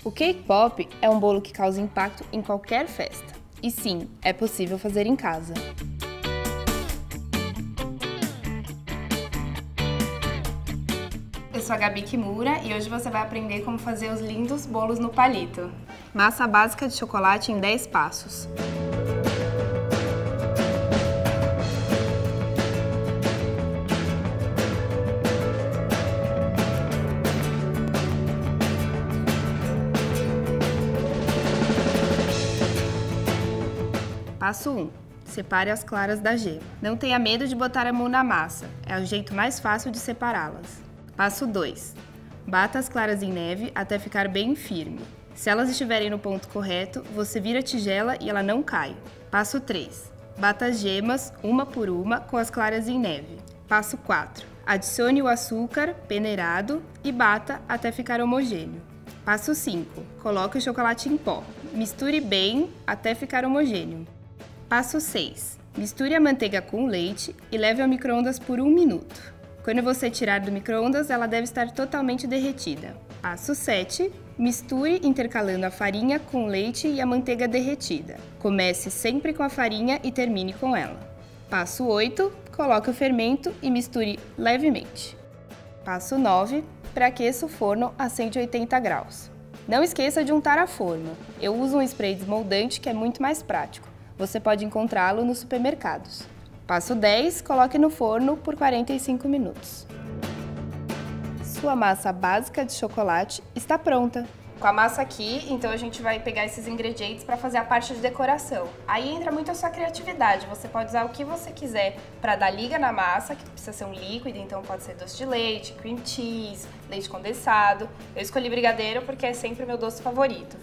O cake pop é um bolo que causa impacto em qualquer festa. E sim, é possível fazer em casa. Eu sou a Gabi Kimura e hoje você vai aprender como fazer os lindos bolos no palito. Massa básica de chocolate em 10 passos. Passo 1. Separe as claras da gema. Não tenha medo de botar a mão na massa, é o jeito mais fácil de separá-las. Passo 2. Bata as claras em neve até ficar bem firme. Se elas estiverem no ponto correto, você vira a tigela e ela não cai. Passo 3. Bata as gemas, uma por uma, com as claras em neve. Passo 4. Adicione o açúcar peneirado e bata até ficar homogêneo. Passo 5. Coloque o chocolate em pó. Misture bem até ficar homogêneo. Passo 6. Misture a manteiga com o leite e leve ao micro-ondas por 1 minuto. Quando você tirar do micro-ondas, ela deve estar totalmente derretida. Passo 7. Misture intercalando a farinha com o leite e a manteiga derretida. Comece sempre com a farinha e termine com ela. Passo 8. Coloque o fermento e misture levemente. Passo 9. Pré-aqueça o forno a 180 graus. Não esqueça de untar a forma. Eu uso um spray desmoldante que é muito mais prático. Você pode encontrá-lo nos supermercados. Passo 10, coloque no forno por 45 minutos. Sua massa básica de chocolate está pronta. Com a massa aqui, então a gente vai pegar esses ingredientes para fazer a parte de decoração. Aí entra muito a sua criatividade, você pode usar o que você quiser para dar liga na massa, que precisa ser um líquido, então pode ser doce de leite, cream cheese, leite condensado. Eu escolhi brigadeiro porque é sempre o meu doce favorito.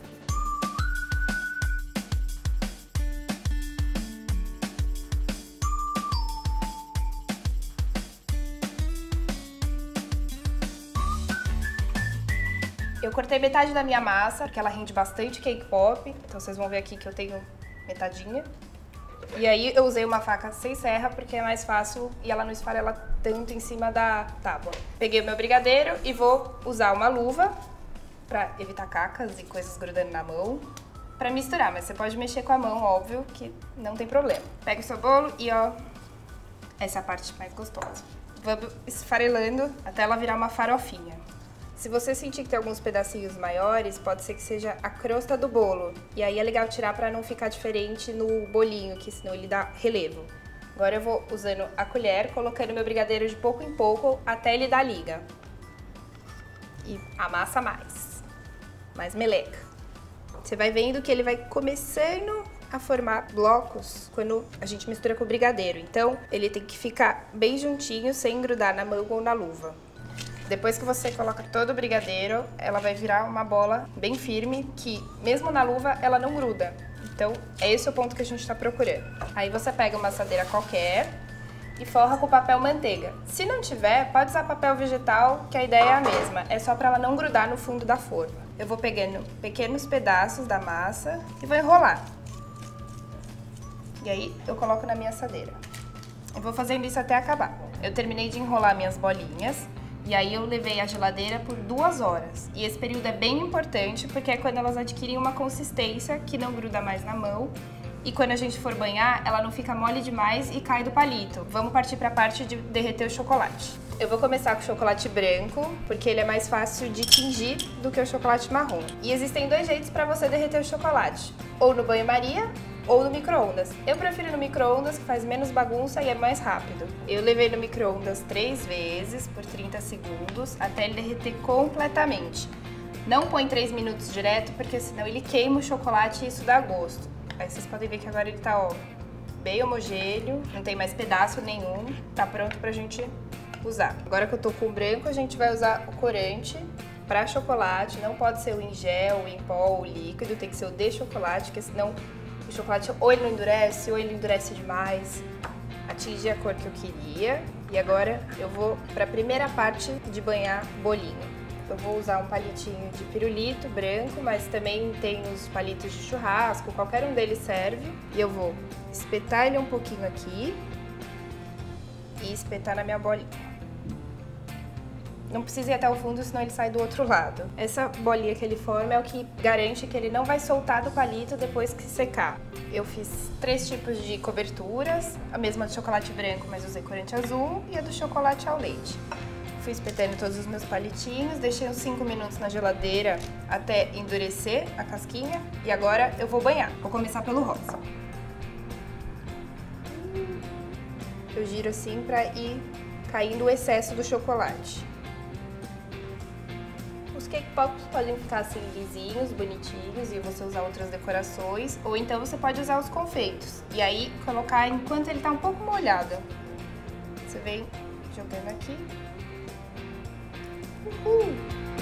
Eu cortei metade da minha massa, porque ela rende bastante cake pop. Então vocês vão ver aqui que eu tenho metadinha. E aí eu usei uma faca sem serra, porque é mais fácil e ela não esfarela tanto em cima da tábua. Peguei o meu brigadeiro e vou usar uma luva pra evitar cacas e coisas grudando na mão. Pra misturar, mas você pode mexer com a mão, óbvio, que não tem problema. Pega o seu bolo e ó, essa é a parte mais gostosa. Vamos esfarelando até ela virar uma farofinha. Se você sentir que tem alguns pedacinhos maiores, pode ser que seja a crosta do bolo. E aí é legal tirar para não ficar diferente no bolinho, que senão ele dá relevo. Agora eu vou usando a colher, colocando meu brigadeiro de pouco em pouco até ele dar liga. E amassa mais meleca. Você vai vendo que ele vai começando a formar blocos quando a gente mistura com o brigadeiro. Então ele tem que ficar bem juntinho, sem grudar na mão ou na luva. Depois que você coloca todo o brigadeiro, ela vai virar uma bola bem firme, que mesmo na luva ela não gruda. Então é esse o ponto que a gente está procurando. Aí você pega uma assadeira qualquer e forra com papel manteiga. Se não tiver, pode usar papel vegetal, que a ideia é a mesma. É só para ela não grudar no fundo da forma. Eu vou pegando pequenos pedaços da massa e vou enrolar. E aí eu coloco na minha assadeira. Eu vou fazendo isso até acabar. Eu terminei de enrolar minhas bolinhas. E aí eu levei à geladeira por 2 horas. E esse período é bem importante porque é quando elas adquirem uma consistência que não gruda mais na mão. E quando a gente for banhar, ela não fica mole demais e cai do palito. Vamos partir para a parte de derreter o chocolate. Eu vou começar com o chocolate branco, porque ele é mais fácil de tingir do que o chocolate marrom. E existem 2 jeitos para você derreter o chocolate. Ou no banho-maria, ou no micro-ondas. Eu prefiro no micro-ondas, que faz menos bagunça e é mais rápido. Eu levei no micro-ondas 3 vezes, por 30 segundos, até ele derreter completamente. Não põe 3 minutos direto, porque senão ele queima o chocolate e isso dá gosto. Aí vocês podem ver que agora ele tá, ó, bem homogêneo, não tem mais pedaço nenhum, tá pronto pra gente usar. Agora que eu tô com o branco, a gente vai usar o corante pra chocolate. Não pode ser o em gel, o em pó, o líquido, tem que ser o de chocolate, porque senão o chocolate ou ele não endurece, ou ele endurece demais. Atingi a cor que eu queria. E agora eu vou para a primeira parte de banhar bolinho. Eu vou usar um palitinho de pirulito branco, mas também tem os palitos de churrasco, qualquer um deles serve. E eu vou espetar ele um pouquinho aqui e espetar na minha bolinha. Não precisa ir até o fundo, senão ele sai do outro lado. Essa bolinha que ele forma é o que garante que ele não vai soltar do palito depois que secar. Eu fiz 3 tipos de coberturas, a mesma do chocolate branco, mas usei corante azul, e a do chocolate ao leite. Fui espetando todos os meus palitinhos, deixei uns 5 minutos na geladeira até endurecer a casquinha, e agora eu vou banhar. Vou começar pelo rosa. Eu giro assim pra ir caindo o excesso do chocolate. Os cake pops podem ficar assim lisinhos, bonitinhos, e você usar outras decorações, ou então você pode usar os confeitos e aí colocar enquanto ele tá um pouco molhado. Você vem jogando aqui. Uhul!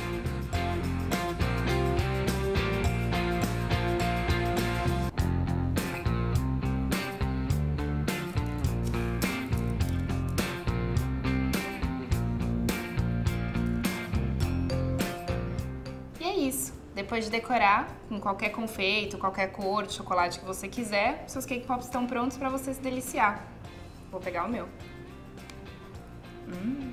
E é isso. Depois de decorar com qualquer confeito, qualquer cor de chocolate que você quiser, seus cake pops estão prontos para você se deliciar. Vou pegar o meu.